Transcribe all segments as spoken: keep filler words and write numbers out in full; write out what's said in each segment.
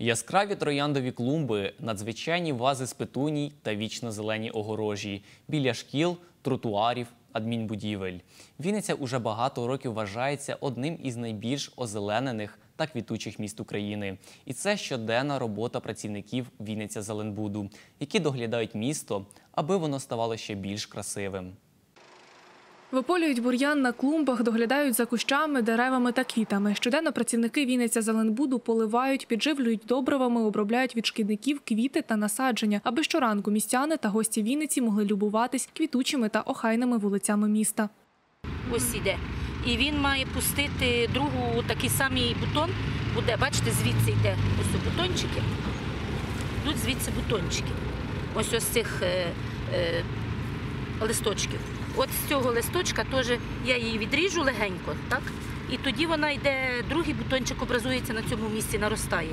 Яскраві трояндові клумби, надзвичайні вази з петуній та вічно-зелені огорожі, біля шкіл, тротуарів, адмінбудівель. Вінниця уже багато років вважається одним із найбільш озеленених та квітучих міст України. І це щоденна робота працівників Вінниця-Зеленбуду, які доглядають місто, аби воно ставало ще більш красивим. Виполюють бур'ян на клумбах, доглядають за кущами, деревами та квітами. Щоденно працівники Вінниця-Зеленбуду поливають, підживлюють добривами, обробляють від шкідників квіти та насадження, аби щоранку містяни та гості Вінниці могли любуватись квітучими та охайними вулицями міста. Ось іде. І він має пустити другу такий самий бутон. Буде, бачите, звідси йде ось бутончики. Тут звідси бутончики. Ось ось цих е, е, листочків. От з цього листочка теж я її відріжу легенько, так? І тоді вона йде, другий бутончик образується на цьому місці, наростає.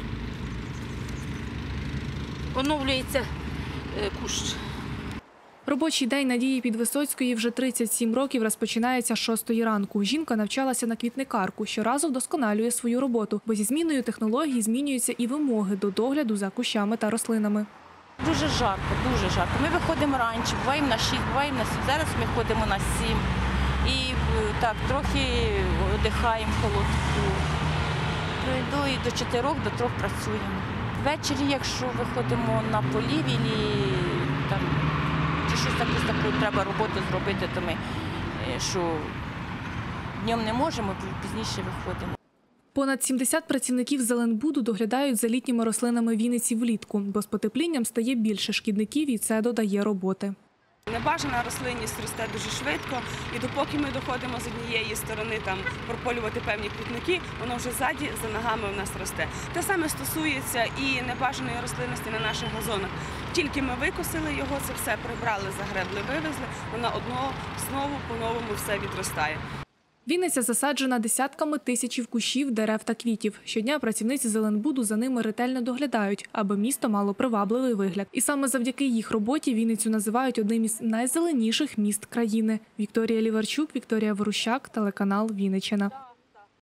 Оновлюється кущ. Робочий день Надії Підвисоцької вже тридцять сім років розпочинається з шостої ранку. Жінка навчалася на квітникарку, щоразу вдосконалює свою роботу, бо зі зміною технологій змінюються і вимоги до догляду за кущами та рослинами. Дуже жарко, дуже жарко. Ми виходимо раніше, буваємо на шість, буваємо на сім. Зараз ми ходимо на сім. І так, трохи віддихаємо в холодку. До, і до чотирьох, до трьох працюємо. Ввечері, якщо виходимо на полівілі, там, чи щось таке, таку треба роботу зробити, то ми що днем не можемо, пізніше виходимо. Понад сімдесят працівників Зеленбуду доглядають за літніми рослинами Вінниці влітку, бо з потеплінням стає більше шкідників і це додає роботи. Небажана рослинність росте дуже швидко, і допоки ми доходимо з однієї сторони там прополювати певні квітники, воно вже ззаді, за ногами в нас росте. Те саме стосується і небажаної рослинності на наших газонах. Тільки ми викосили його, це все прибрали, загребли, вивезли, воно одно знову по-новому все відростає. Вінниця засаджена десятками тисячів кущів, дерев та квітів. Щодня працівниці Зеленбуду за ними ретельно доглядають, аби місто мало привабливий вигляд. І саме завдяки їх роботі Вінницю називають одним із найзеленіших міст країни. Вікторія Ліварчук, Вікторія Ворущак, телеканал Вінниччина.